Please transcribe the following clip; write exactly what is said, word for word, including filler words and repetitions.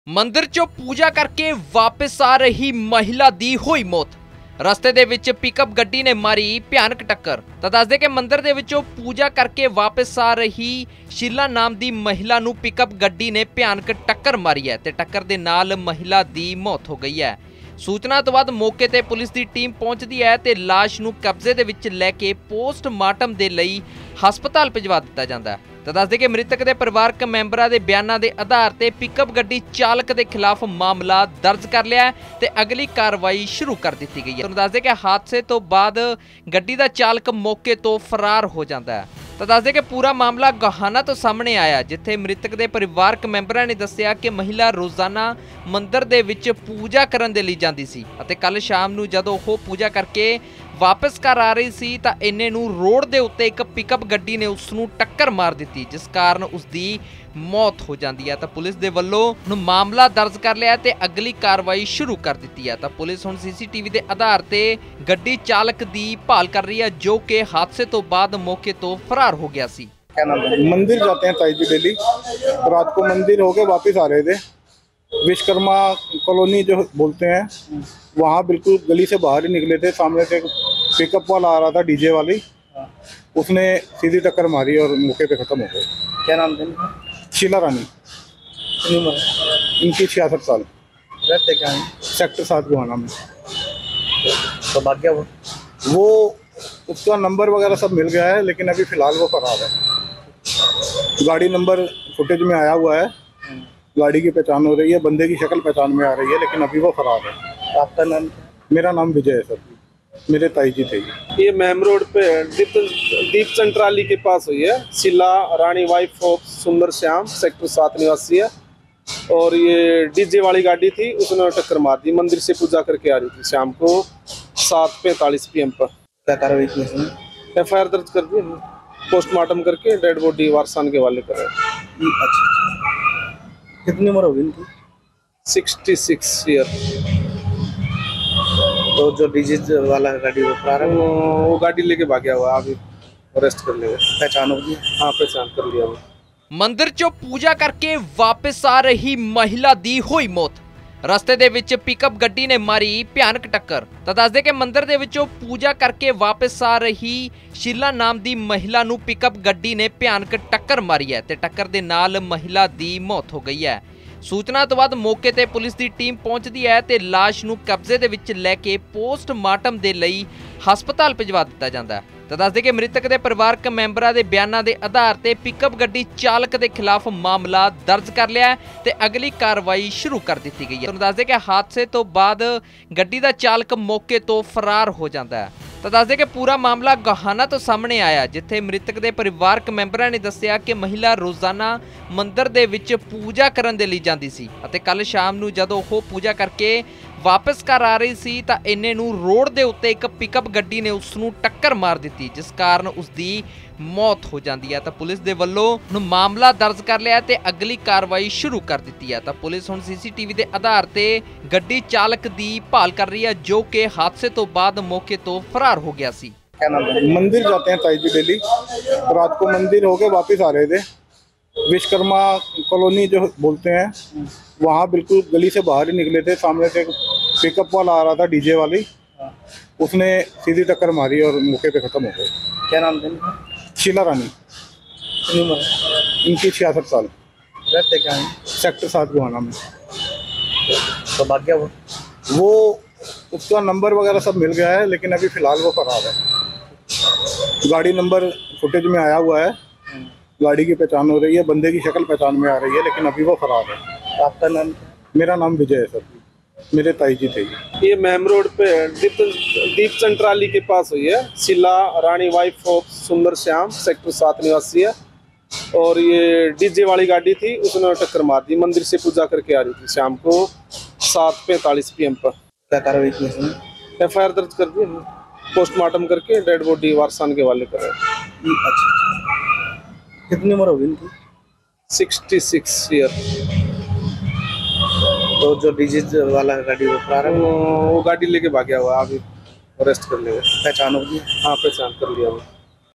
ਮੰਦਿਰ ਚੋਂ ਪੂਜਾ ਕਰਕੇ ਵਾਪਸ ਆ ਰਹੀ ਮਹਿਲਾ ਦੀ ਹੋਈ ਮੌਤ। ਰਸਤੇ ਦੇ ਵਿੱਚ ਪਿਕਅਪ ਗੱਡੀ ਨੇ ਮਾਰੀ ਭਿਆਨਕ ਟੱਕਰ। ਤਾਂ ਦੱਸਦੇ ਕਿ ਮੰਦਿਰ ਦੇ ਵਿੱਚੋਂ ਪੂਜਾ ਕਰਕੇ ਵਾਪਸ ਆ ਰਹੀ ਸ਼ੀਲਾ ਨਾਮ ਦੀ ਮਹਿਲਾ ਨੂੰ ਪਿਕਅਪ ਗੱਡੀ ਨੇ ਭਿਆਨਕ ਟੱਕਰ ਮਾਰੀ ਹੈ ਤੇ ਟੱਕਰ ਦੇ ਨਾਲ ਮਹਿਲਾ ਦੀ ਮੌਤ ਹੋ ਗਈ ਹੈ। सूचना तो बाद मौके ते पुलिस की टीम पहुंचती है ते लाश नूं कब्जे दे विच लैके पोस्टमार्टम दे लई हस्पताल भिजवा दिता जांदा है। तो दस दे कि मृतक के परिवारक मैंबरां दे बयानां दे आधार ते पिकअप गड्डी चालक के खिलाफ मामला दर्ज कर लिया है ते अगली कार्रवाई शुरू कर दी गई है। तो दस दे कि हादसे तो बाद गड्डी का चालक मौके तो फरार हो जाता है। तो दस दे कि पूरा मामला गहाना तो सामने आया जिथे मृतक के परिवारक मैंबरां ने दस्सिया कि महिला रोजाना मंदिर दे विच पूजा करन दे लई जांदी सी अते कल शाम नूं जदों ओह पूजा करके वापस घर आ रही सी तां इन्ने नूं रोड दे उत्ते एक पिकअप गड्डी ने उस नूं टक्कर मार दित्ती जिस कारण उसकी मौत हो जाती है। तो पुलिस दे वल्लों मामला दर्ज कर लिया ते अगली कार्रवाई शुरू कर दी है। तो पुलिस हुण सीसीटीवी के आधार ते गड्डी चालक की भाल कर रही है जो कि हादसे तो बाद मौके तो फरार हो गया सी। मंदिर जाते हैं ताई जी डेली, रात को मंदिर होके वापस आ रहे थे। विश्वकर्मा कॉलोनी जो बोलते हैं वहाँ बिल्कुल गली से बाहर ही निकले थे। सामने से पिकअप वाला आ रहा था डीजे वाली, उसने सीधी टक्कर मारी और मौके पे खत्म हो गए। क्या नाम था? शीला रानी। उम्र इनकी छियासठ साल। रहते क्या है? सेक्टर सात गुहाना में। तो भाग गया वो वो उसका नंबर वगैरह सब मिल गया है लेकिन अभी फ़िलहाल वो फरार है। गाड़ी नंबर फुटेज में आया हुआ है, गाड़ी की पहचान हो रही है, बंदे की शक्ल पहचान में आ रही है लेकिन अभी वो फरार है। आपका नाम? मेरा नाम विजय है सर, मेरे ताई जी थे। ये मेम रोड पे दीप दीप चंद्राली के पास हुई है। शीला रानी वाइफ ऑफ सुंदर श्याम सेक्टर सात निवासी है और ये डीजे वाली गाड़ी थी, उसने टक्कर मार दी। मंदिर से पूजा करके आ रही थी शाम को सात पैंतालीस पी एम पर। क्या कार्रवाई की? एफ आई आर दर्ज कर दी, पोस्टमार्टम करके डेड बॉडी वारसान के वाले कर रहे हैं। अच्छा, कितनी उम्र होगी इनकी? Sixty six year. तो जो डीजे वाला गाड़ी वो फरार है, वो गाड़ी लेके भाग गया हुआ, अभी अरेस्ट कर लिया। पहचान होगी? हाँ पहचान कर लिया वो। मंदिर चों पूजा करके वापस आ रही महिला दी होई मौत। रस्ते दे विच पिकअप गड्डी ने मारी भयानक टक्कर। तो दस दे कि मंदिर दे विचों पूजा करके वापस आ रही शीला नाम दी महिला नूं पिकअप गड्डी ने भयानक टक्कर मारी है ते टक्कर दे नाल महिला दी मौत हो गई है। सूचना तो बाद मौके ते पुलिस की टीम पहुंचती है ते लाश नूं कब्जे दे विच लैके पोस्टमार्टम दे लई हस्पताल भिजवा दिता जांदा है। तो दस दे कि मृतक के परिवारक मैंबरां दे बयानां दे आधार ते पिकअप गड्डी चालक के खिलाफ मामला दर्ज कर लिया है ते अगली कार्रवाई शुरू कर दी गई है। तो दस दे कि हादसे तो बाद गड्डी का चालक मौके तो फरार हो जाता है। तो दस दे कि पूरा मामला गहाना तो सामने आया जिथे मृतक के परिवारक मैंबरां ने दस्सिया कि महिला रोजाना मंदिर दे विच पूजा करन दे लई जांदी सी अते कल शाम नूं जदों ओह पूजा करके वापस घर आ रही सी तां इन्ने नूं रोड दे उत्ते एक पिकअप गड्डी ने उस नूं टक्कर मार दित्ती जिस कारण उसकी मौत हो जाती है। तो पुलिस दे वल्लों मामला दर्ज कर लिया ते अगली कार्रवाई शुरू कर दी है। तो पुलिस हुण सीसीटीवी के आधार ते गड्डी चालक की भाल कर रही है जो कि हादसे तो बाद मौके तो फरार हो गया सी। क्या नाम था? मंदिर जाते हैं ताई जी डेली, रात को मंदिर होके वापस आ रहे थे। विश्वकर्मा कॉलोनी जो बोलते हैं वहाँ बिल्कुल गली से बाहर ही निकले थे। सामने से पिकअप वाला आ रहा था डीजे वाली, उसने सीधी टक्कर मारी और मौके पे खत्म हो गए। क्या नाम था? शीला रानी। उम्र इनकी छियासठ साल। रहते क्या है? सेक्टर सात गुहाना में। तो भाग गया वो वो उसका नंबर वगैरह सब मिल गया है लेकिन अभी फ़िलहाल वो फरार है। गाड़ी नंबर फुटेज में आया हुआ है, गाड़ी की पहचान हो रही है, बंदे की शक्ल पहचान में आ रही है लेकिन अभी वो फरार है। आपका नाम? मेरा नाम विजय है सर, मेरे ताई जी थे। ये मेम रोड पे दीप दीप चंद्राली के पास हुई है। शीला रानी वाइफ ऑफ सुंदर श्याम सेक्टर सात निवासी है और ये डीजे वाली गाड़ी थी, उसने टक्कर मार दी। मंदिर से पूजा करके आ रही थी शाम को सात पैंतालीस पी एम पर। क्या कार्रवाई की? एफ आई आर दर्ज कर दी, पोस्टमार्टम करके डेड बॉडी वारसान के वाले कर रहे हैं। अच्छा, कितनी उम्र होगी इनकी? Sixty six year. तो जो डीजे वाला गाड़ी वो फरार है, वो गाड़ी लेके भाग गया हुआ, अभी अरेस्ट कर लिया। पहचान होगी? हाँ पहचान कर लिया वो।